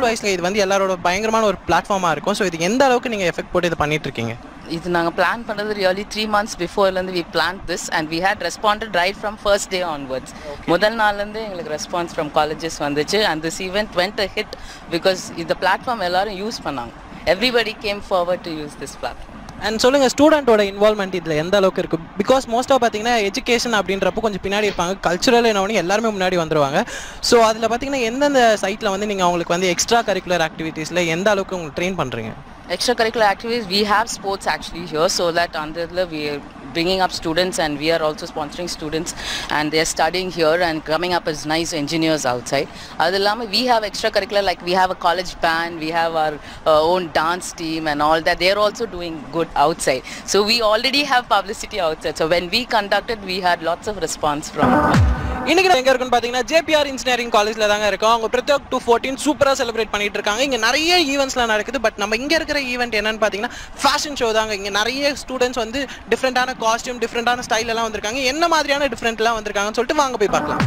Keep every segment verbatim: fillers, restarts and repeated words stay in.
வைஸ்ல இது வந்து எல்லாரோட பயங்கரமான ஒரு பிளாட்ஃபார்மா இருக்கும். ஸோ இது எந்த அளவுக்கு நீங்க எஃபெக்ட் போட்டு இது பண்ணிட்டு இருக்கீங்க? இது நாங்கள் பிளான் பண்ணது ரியலி த்ரீ மந்த்ஸ் பிஃபோர்லேருந்து we plan this and we had responded right from first day onwards. முதல் நாள்லேருந்து எங்களுக்கு ரெஸ்பான்ஸ் ஃப்ரம் காலேஜஸ் வந்துச்சு and this event went a hit because இந்த பிளாட்ஃபார்ம் எல்லாரும் யூஸ் பண்ணாங்க. Everybody came forward to use this platform. And சொல்லுங்கள், ஸ்டூடெண்ட்டோட involvement இதில் எந்த அளவுக்கு இருக்குது? பிகாஸ் மோஸ்ட்டாக பார்த்தீங்கன்னா எஜுகேஷன் அப்படின்றப்போ கொஞ்சம் பின்னாடி இருப்பாங்க, கல்ச்சுரல் என்னவொன்னு எல்லாருமே முன்னாடி வந்துடுவாங்க. ஸோ அதில் பார்த்தீங்கன்னா எந்தெந்த சைட்டில் வந்து நீங்கள் அவங்களுக்கு வந்து எக்ஸ்ட்ரா கரிக்குலர் ஆக்டிவிட்டீஸில் எந்த அளவுக்கு உங்களுக்கு ட்ரெயின் பண்ணுறீங்க? Extracurricular activities, we have sports actually here, so that under the we are bringing up students and we are also sponsoring students and they are studying here and coming up as nice engineers outside. Adalama we have extracurricular, like we have a college band, we have our uh, own dance team and all that. They are also doing good outside. So we already have publicity outside. So when we conducted, we had lots of response from. இன்னைக்கு எங்கே இருக்குன்னு பார்த்தீங்கன்னா JPR engineering காலேஜில் தாங்க இருக்கோம். அவங்க Pratyog two fourteen சூப்பராக celebrate பண்ணிட்டு இருக்காங்க. இங்கே நிறைய ஈவெண்ட்ஸ்லாம் நடக்குது. பட் நம்ம இங்கே இருக்கிற ஈவெண்ட் என்னன்னு பார்த்தீங்கன்னா ஃபேஷன் ஷோ தாங்க. இங்கே நிறைய ஸ்டூடெண்ட்ஸ் வந்து டிஃப்ரெண்டான காஸ்டியூம், டிஃப்ரெண்டான ஸ்டைல் எல்லாம் வந்திருக்காங்க. என்ன மாதிரியான டிஃப்ரெண்ட்லாம் வந்திருக்காங்கன்னு சொல்லிட்டு வாங்க போய் பார்க்கலாம்.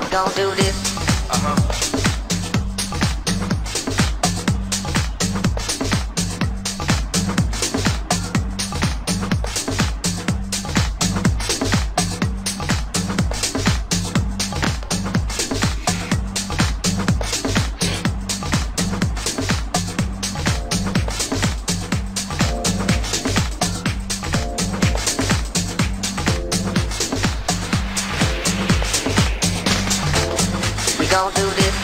Don't do this.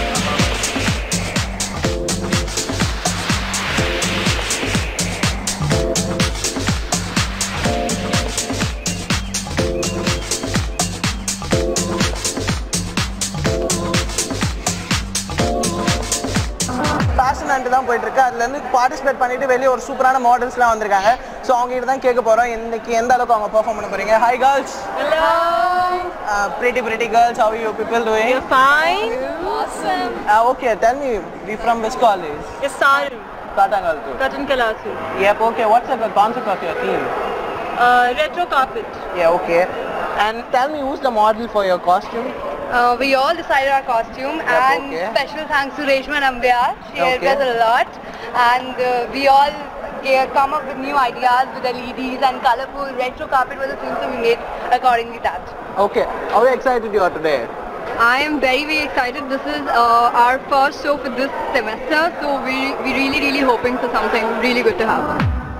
ஃபேஷன் தான் போயிட்டு இருக்கு. அதுலேருந்து பார்ட்டிசிபேட் பண்ணிட்டு வெளியே ஒரு சூப்பரான மாடல்ஸ்லாம் வந்திருக்காங்க. ஸோ அவங்க கிட்ட தான் கேட்க போகிறோம் இன்னைக்கு எந்த அளவுக்கு அவங்க பெர்ஃபார்ம் பண்ண போறீங்க. Hi girls. Hello. Uh, pretty pretty girls, how are you people doing? You're fine. Awesome. Uh, okay, tell me, we from which college? Yes, Saru. Katangaltu. Cotton Kalasu. Yep, okay. What's the concept of your team? Uh, retro carpet. Yeah, okay. And tell me, who's the model for your costume? Uh, we all decided our costume, Yep, and okay. special thanks to Reshma and Ambyar. She helped Okay. us a lot, and uh, we all uh, come up with new ideas with L E Ds and colorful retro carpet was the thing, so we made accordingly that. Okay. How excited you are today? I am very very excited. This is uh, our first show for this semester, so we we really really hoping for something really good to happen.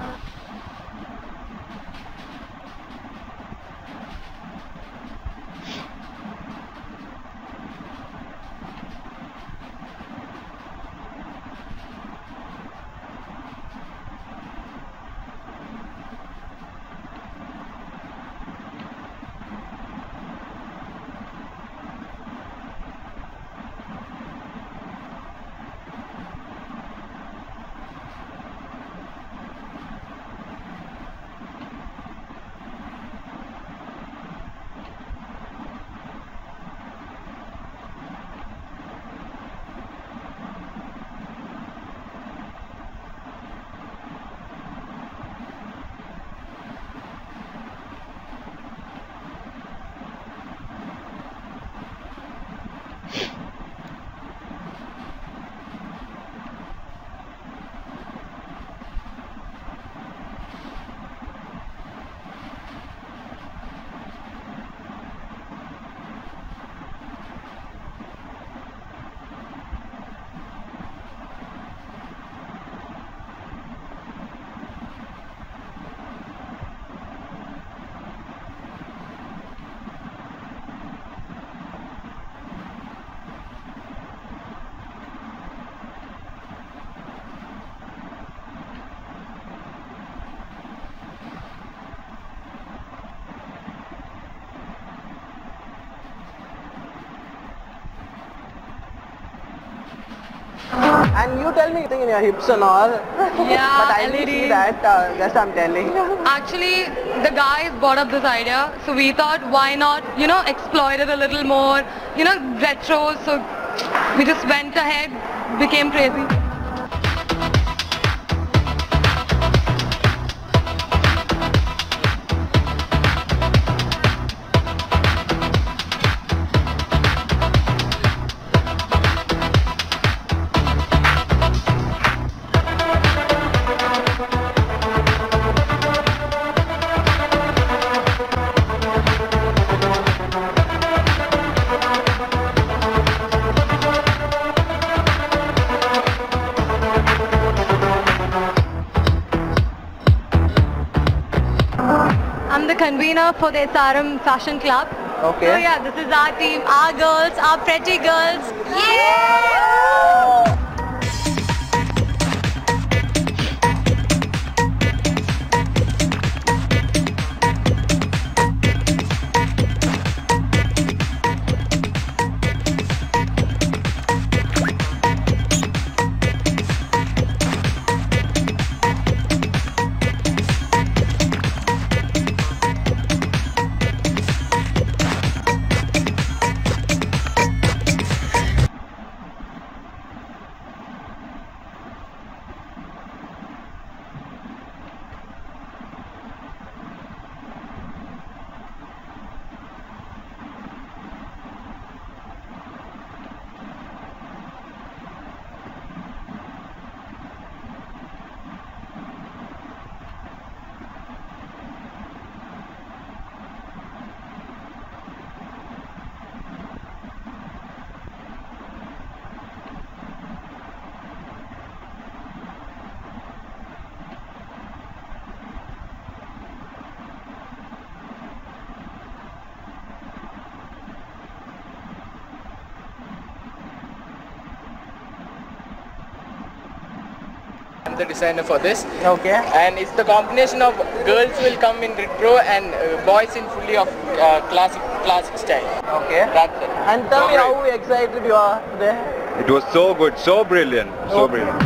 And you tell me anything in your hips and all. Yeah, But I didn't see that. Uh, just I'm telling. Actually, the guys brought up this idea, so we thought, why not, you know, exploit it a little more, you know, retro. So we just went ahead, became crazy. the convener for the S R M Fashion Club. Okay. So yeah, this is our team, our girls, our pretty girls. Yeah! I'm the designer for this. Okay. And it's the combination of girls will come in retro and uh, boys in fully of uh, classic classic style. Okay. That's it. And tell me how excited you are today. It was so good, so brilliant, so Okay. brilliant.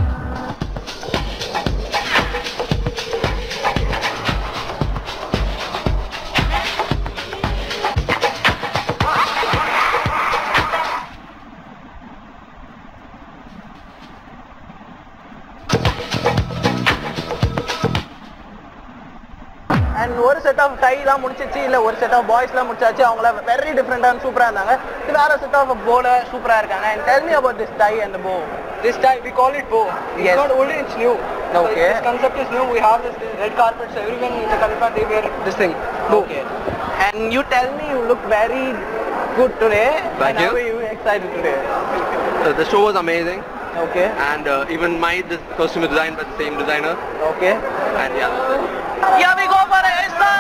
And ஒரு set of டைலாம் முடிச்சிச்சு இல்ல ஒரு set of பாய்ஸ்லாம் முடிச்சாச்சு அவங்கள very டிஃபரெண்டான சூப்பரா இருந்தாங்க இது வேற செட் ஆஃப் போல சூப்பரா இருக்காங்க and tell me about this tie and the bow. This time we call it bow. It's Yes. not old, it's new. Okay. So this concept is new. We have this red carpet, so everyone in the Kalifa they wear this thing. Bow. Okay. And you tell me you look very good today. Thank and you. How are you excited today? So the show was amazing, Okay. and uh, even my this costume is designed by the same designer, Okay. and yeah. Here we go for a start.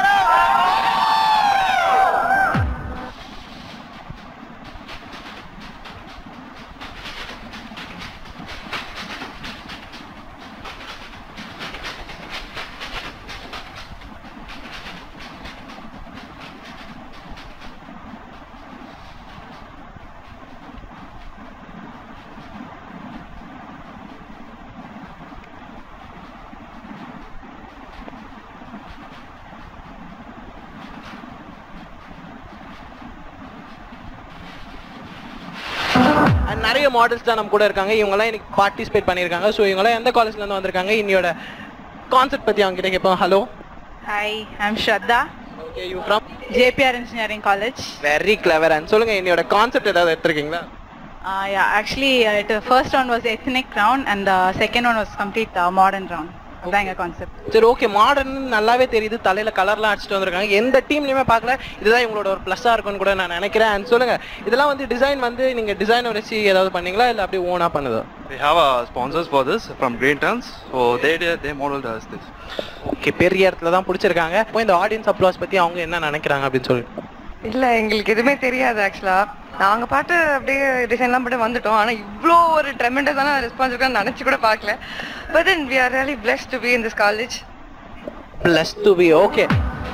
And நிறைய models தான் நம்ம கூட இருக்காங்க இவங்கலாம் இன்னைக்கு participate பண்ணியிருக்காங்க so இவங்கலாம் எந்த காலேஜ்ல இருந்து வந்திருக்காங்க இன்னையோட கான்செப்ட் பத்தி அவங்க கிட்ட கேட்போம். Hello. Hi, I'm Shraddha, okay you from J P R Engineering College. Very clever. And சொல்லுங்க இன்னையோட கான்செப்ட் ஏதாவது எடுத்துருக்கீங்களா? Uh, yeah, actually, uh, the first one was ethnic round and the second one was complete uh, modern round. அதான் எங்க concept. சரி okay modern நல்லாவே தெரியுது தலையில கலர்லாம் அடிச்சுட்டு வந்திருக்காங்க எந்த டீம்லயுமே பார்க்கல இதுதான் இவங்களோட ஒரு ப்ளஸ்ஸா இருக்கும்னு கூட நான் நினைக்கிறேன். அண்ட் சொல்லுங்க இதெல்லாம் வந்து டிசைன் வந்து நீங்க டிசைன் வச்சு ஏதாவது பண்ணீங்களா இல்ல அப்படியே ஓனா பண்ணுதோ? We have uh, sponsors for this from Green Turns, so they did, they modeled us this. Okay பெரிய இடத்துல தான் பிடிச்சிருக்காங்க. இப்போ இந்த ஆடியன்ஸ் அப்ளாஸ் பத்தி அவங்க என்ன நினைக்கிறாங்க அப்படின்னு சொல்லிட்டு. இல்ல எங்களுக்கு எதுவுமே தெரியாது ஆக்சுவலா நாங்க பாட்டு அப்படியே டிசைன்லாம் பண்ணி வந்துட்டோம் ஆனா இவ்வளோ ஒரு ட்ரெமெண்டஸான ரெஸ்பான்ஸ் இருக்கான்னு நினைச்சு கூட பார்க்கல but then we are really blessed to be in this college. Bless to be okay.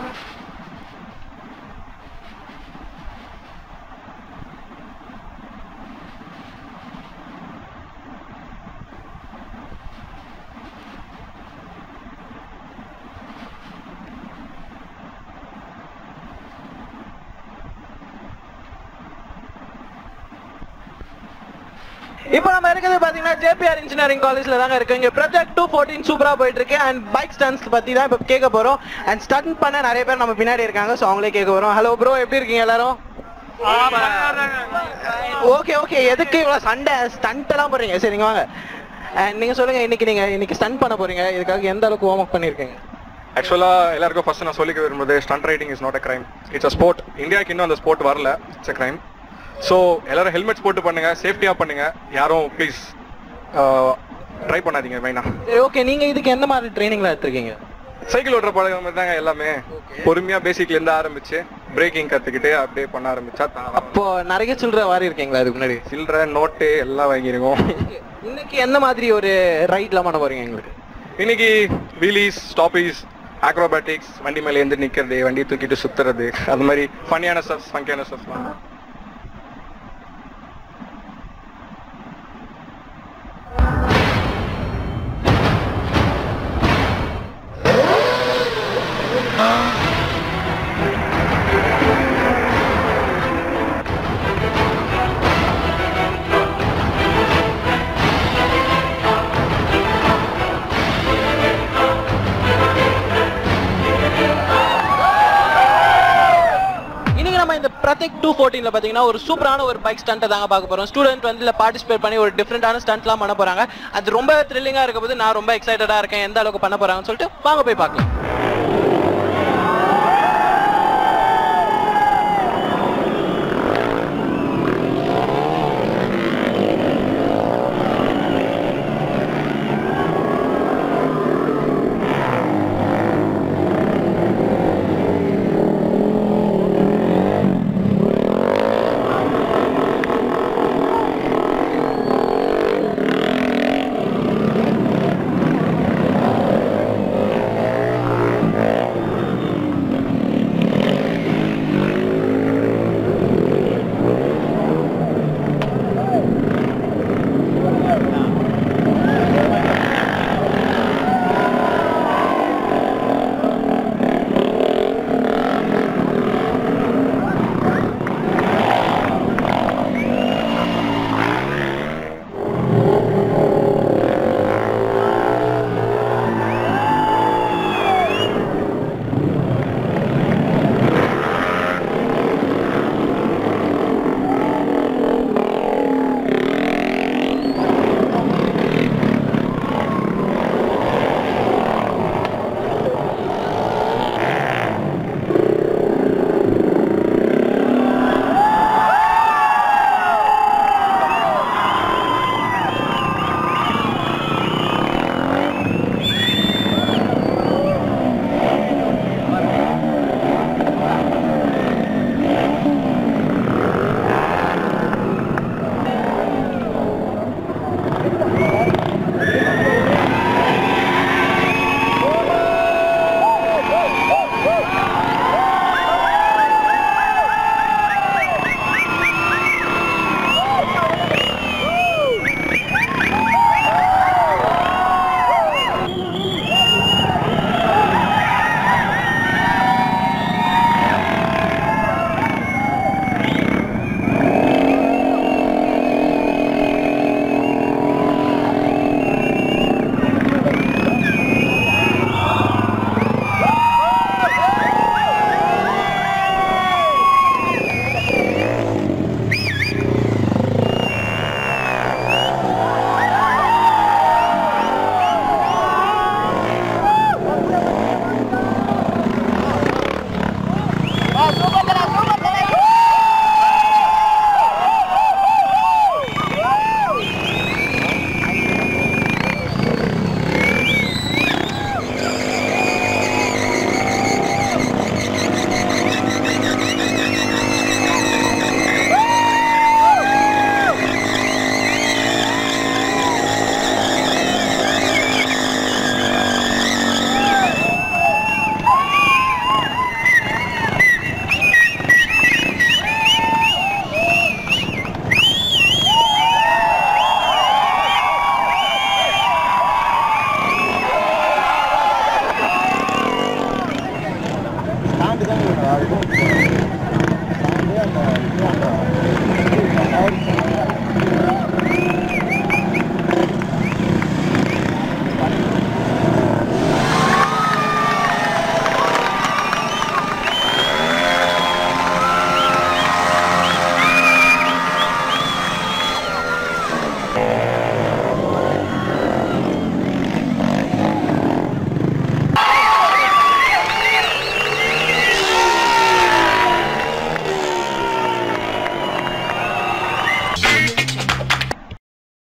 இப்போ நம்ம இருக்கிறது பாத்தீங்கன்னா J P R இன்ஜினியரிங் காலேஜ்ல தாங்க இருக்கு. இங்க ப்ராஜெக்ட் டூ ஃபோர்டீன் சூப்பரா போயிட்டு இருக்கு. அண்ட் பைக் ஸ்டன்ட்ஸ் பத்தி தான் இப்போ கேட்க போறோம். அண்ட் ஸ்டண்ட் பண்ண நிறைய பேர் நம்ம பின்னாடி இருக்காங்க. ஸோ அவங்களே கேட்க போறோம். ஹலோ ப்ரோ எப்படி இருக்கீங்க எல்லாரும்? ஓகே ஓகே எதுக்கு இவ்வளவு சண்டை ஸ்டண்ட் எல்லாம் போறீங்க? சரிங்க வாங்க. அண்ட் நீங்க சொல்லுங்க இன்னைக்கு நீங்க இன்னைக்கு ஸ்டண்ட் பண்ண போறீங்க இதுக்காக எந்த அளவுக்கு வார்ம் அப் பண்ணிருக்கீங்க? ஆக்சுவலா எல்லாருக்கும் ஃபர்ஸ்ட் நான் சொல்லிக்க விரும்புறது stunt riding is not a crime, it's a sport. இந்தியாவுக்கு இன்னும் அந்த ஸ்போர்ட் வரல, இட்ஸ் அ கிரைம். ஸோ எல்லாரும் ஹெல்மெட்ஸ் போட்டு பண்ணுங்க, சேஃப்டியா பண்ணுங்க, யாரும் ப்ளீஸ் ட்ரை பண்ணாதீங்க மெயினா. சரி ஓகே நீங்க இதுக்கு எந்த மாதிரி ட்ரைனிங்ல எடுத்துருக்கீங்க? சைக்கிள் ஓட்டுற பழகிற மாதிரி தாங்க எல்லாமே. பொறுமையா பேசிக்ல இருந்து ஆரம்பிச்சு பிரேக்கிங் கத்துக்கிட்டு அப்படியே பண்ண ஆரம்பிச்சா. அப்போ நிறைய சில்லறை வாரி இருக்கீங்களா அதுக்கு முன்னாடி? சில்லறை நோட்டு எல்லாம் வாங்கியிருக்கோம். இன்னைக்கு எந்த மாதிரி ஒரு ரைட்லாம் பண்ண போறீங்க எங்களுக்கு? இன்னைக்கு வீலிஸ், ஸ்டாப்பீஸ், ஆக்ரோபேட்டிக்ஸ், வண்டி மேலே இருந்து நிக்கிறது, வண்டி தூக்கிட்டு சுத்துறது, அது மாதிரி ஃபன்னியான ஸ்டப்ஸ், ஃபங்கியான ஸ்டப்ஸ்லாம். பிரத்யேக் டூ ஃபோர்டீன்ல பாத்தீங்கன்னா ஒரு சூப்பரான ஒரு பைக் ஸ்டண்ட் தாங்க பார்க்க போறோம். ஸ்டூடெண்ட் வந்து இதுல பார்ட்டிசிபேட் பண்ணி ஒரு டிஃப்ரெண்டான ஸ்டண்ட்லாம் பண்ண போறாங்க. அது ரொம்ப த்ரில்லிங்கா இருக்க போது நான் ரொம்ப எக்ஸைட்டடா இருக்கேன் எந்த அளவுக்கு பண்ண போறாங்கன்னு சொல்லிட்டு வாங்க போய் பார்க்கலாம்.